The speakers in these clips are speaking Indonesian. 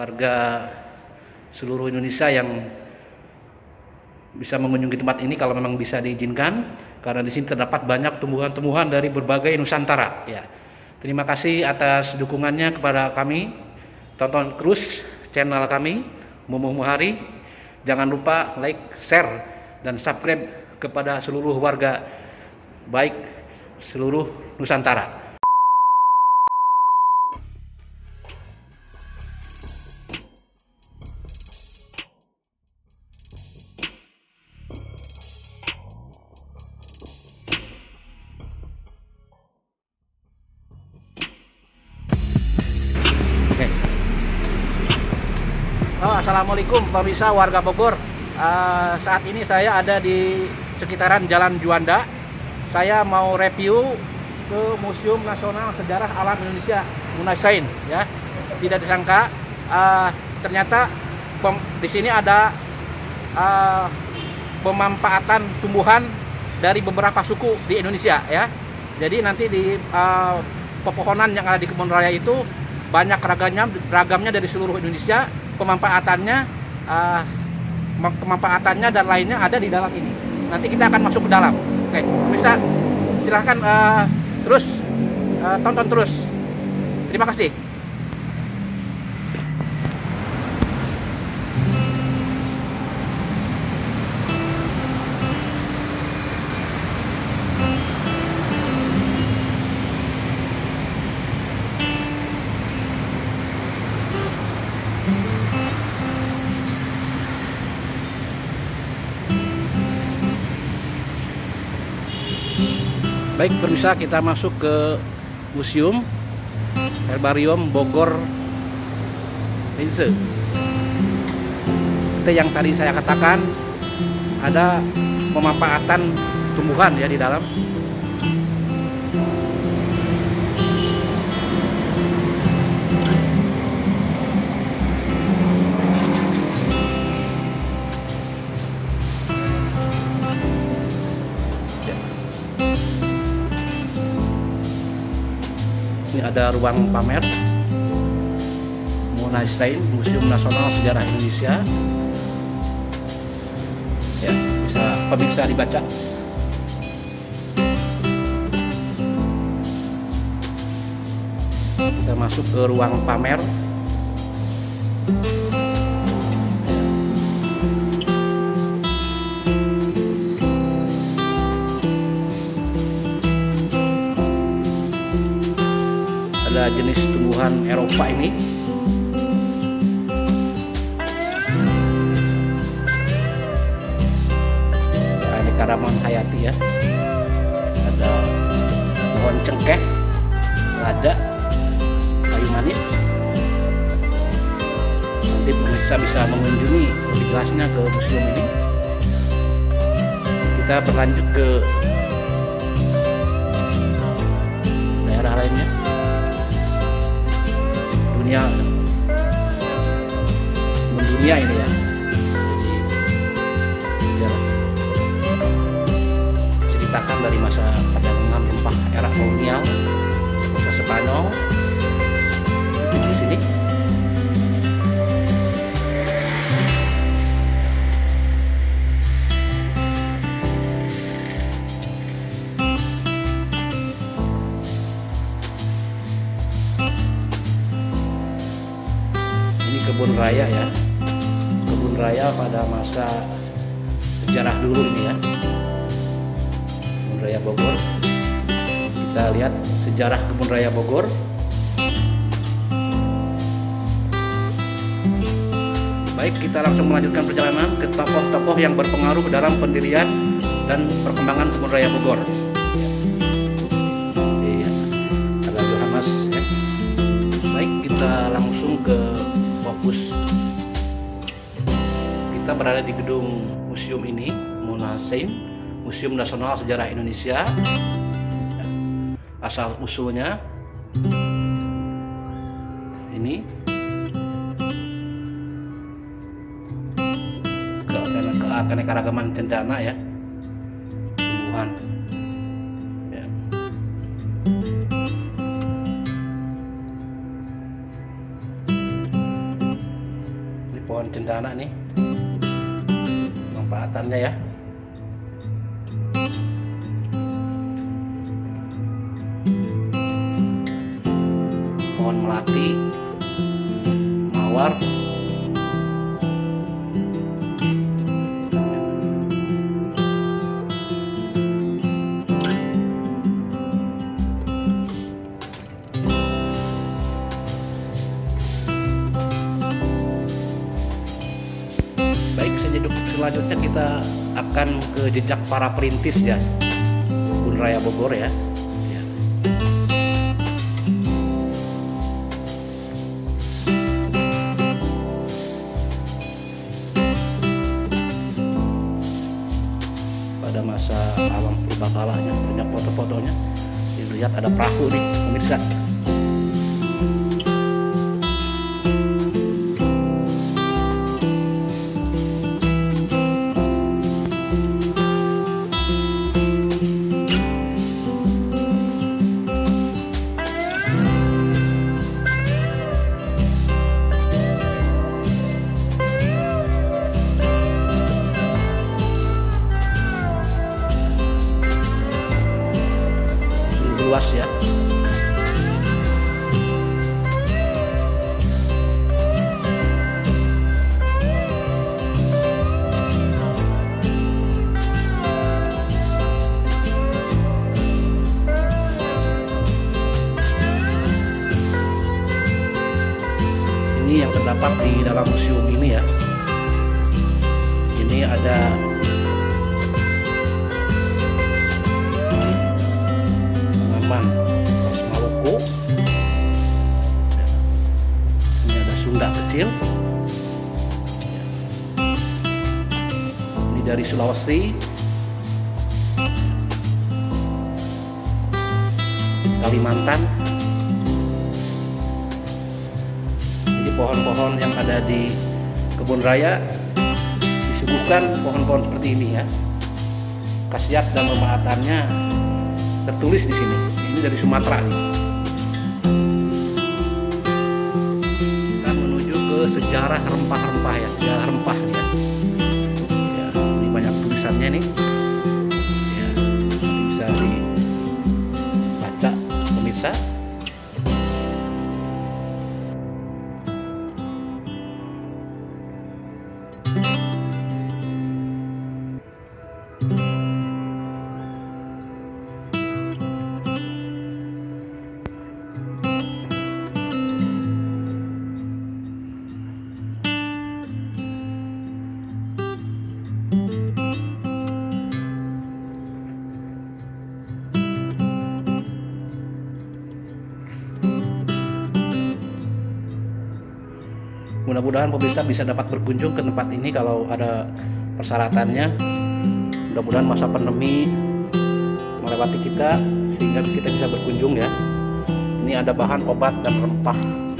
warga seluruh Indonesia yang bisa mengunjungi tempat ini kalau memang bisa diizinkan, karena di sini terdapat banyak tumbuhan-tumbuhan dari berbagai Nusantara ya. Terima kasih atas dukungannya kepada kami. Tonton terus channel kami Mumu Muhari. Jangan lupa like, share dan subscribe kepada seluruh warga baik seluruh Nusantara. Assalamualaikum pemirsa warga Bogor. Saat ini saya ada di sekitaran Jalan Juanda. Saya mau review ke Museum Nasional Sejarah Alam Indonesia Munasain ya. Tidak disangka ternyata di sini ada pemanfaatan tumbuhan dari beberapa suku di Indonesia ya. Jadi nanti di pepohonan yang ada di kebun raya itu banyak ragamnya dari seluruh Indonesia. Pemanfaatannya dan lainnya ada di dalam ini. Nanti kita akan masuk ke dalam. Oke, bisa silahkan terus tonton terus. Terima kasih. Baik pemirsa, kita masuk ke Museum Herbarium Bogor Linse. Seperti yang tadi saya katakan, ada pemanfaatan tumbuhan ya di dalam. Ini ada ruang pamer Munasain, Museum Nasional Sejarah Indonesia ya, bisa dibaca. Kita masuk ke ruang pamer. Ada jenis tumbuhan Eropa ini. Ini Karaman hayati ya. Ada pohon cengkeh, lada, kayu manis. Nanti pemirsa bisa mengunjungi lebih jelasnya ke museum ini. Kita berlanjut ke daerah lainnya. Mendunia ini ya. Jadi ceritakan dari masa perdagangan rempah era kolonial kota Spanyol di sini. Kebun raya ya, kebun raya pada masa sejarah dulu ini ya, kebun raya Bogor. Kita lihat sejarah kebun raya Bogor. Baik, kita langsung melanjutkan perjalanan ke tokoh-tokoh yang berpengaruh dalam pendirian dan perkembangan kebun raya Bogor. Iya, ada Johannes ya. Baik, kita langsung ke fokus. Kita berada di gedung museum ini, Munasain, Museum Nasional Sejarah Indonesia. Asal usulnya ini keanekaragaman cendana ya, tumbuhan ya. cendana nih manfaatannya ya. Pohon melati, mawar, selanjutnya kita akan ke jejak para perintis ya, Kebun Raya Bogor ya. Pada masa alam purbakalanya banyak foto-fotonya. Dilihat ada perahu nih pemirsa. Luas ya. Ini yang terdapat di dalam museum ini ya. Ini ada khas Maluku. Ini ada Sunda kecil. Ini dari Sulawesi, Kalimantan. Jadi pohon-pohon yang ada di kebun raya disuguhkan pohon-pohon seperti ini ya. Khasiat dan pemanfaatannya tertulis di sini. Ini dari Sumatera nih. Kita menuju ke sejarah rempah-rempah ya, sejarah rempah ya. Ya, ini banyak tulisannya nih. Ya, bisa dibaca pemirsa. Mudah-mudahan pemirsa bisa dapat berkunjung ke tempat ini kalau ada persyaratannya. Mudah-mudahan masa pandemi melewati kita sehingga kita bisa berkunjung ya. Ini ada bahan obat dan rempah.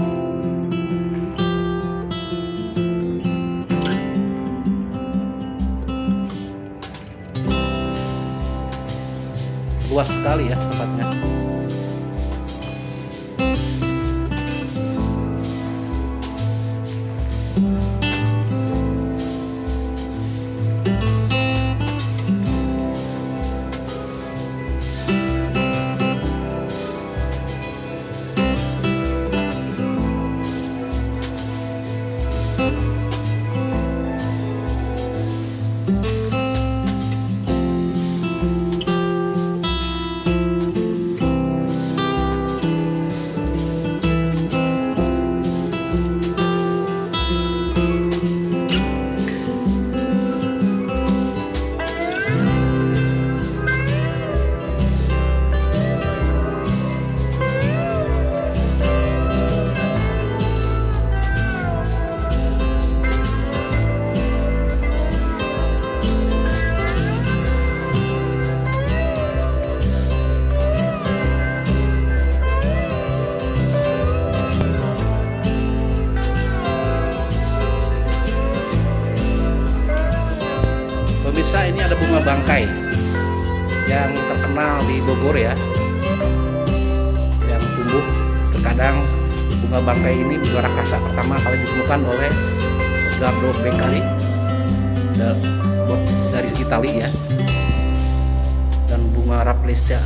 Luas sekali ya tempatnya. Pemirsa, ini ada bunga bangkai yang terkenal di Bogor ya, yang tumbuh. Terkadang bunga bangkai ini bunga raksasa pertama kali ditemukan oleh Gardo Beccari dari Italia ya, dan bunga Rafflesia.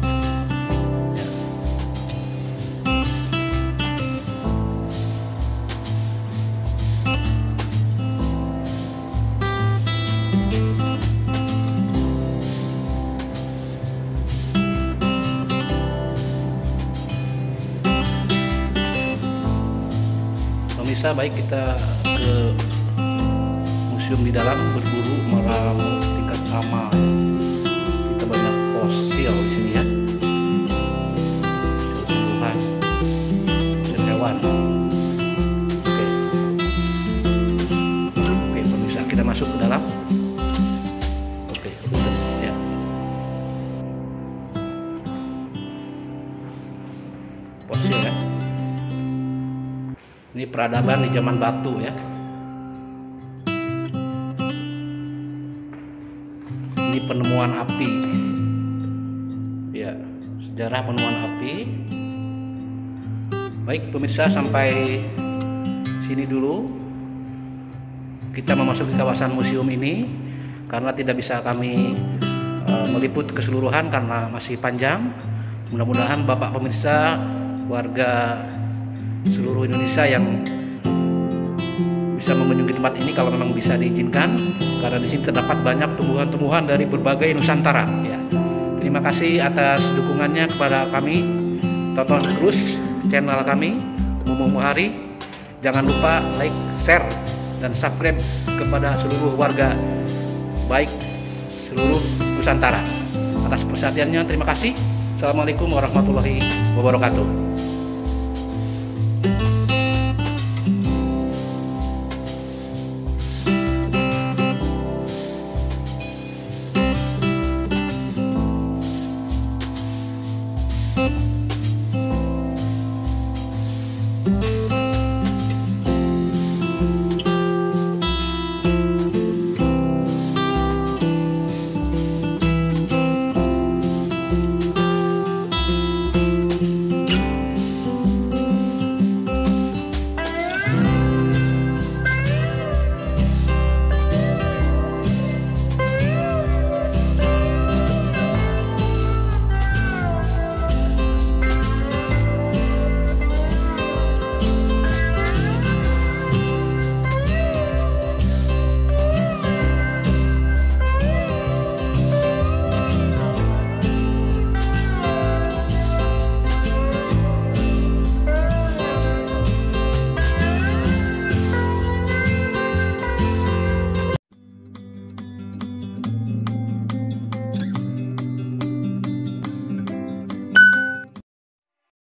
Pemirsa, baik kita ke museum di dalam berburu meramu tingkat sama. Kita banyak fosil di sini ya, tumbuhan, hewan. Oke, pemirsa, kita masuk ke dalam. Oke, ya. Fosil ya. Ini peradaban di zaman batu ya. Ini penemuan api. Ya, sejarah penemuan api. Baik pemirsa, sampai sini dulu. Kita memasuki kawasan museum ini karena tidak bisa kami meliput keseluruhan karena masih panjang. Mudah-mudahan Bapak pemirsa, warga seluruh Indonesia yang bisa mengunjungi tempat ini kalau memang bisa diizinkan, karena di sini terdapat banyak tumbuhan-tumbuhan dari berbagai Nusantara ya. Terima kasih atas dukungannya kepada kami. Tonton terus channel kami Mumu Muhari. Jangan lupa like, share, dan subscribe kepada seluruh warga baik seluruh Nusantara. Atas perhatiannya terima kasih. Assalamualaikum warahmatullahi wabarakatuh.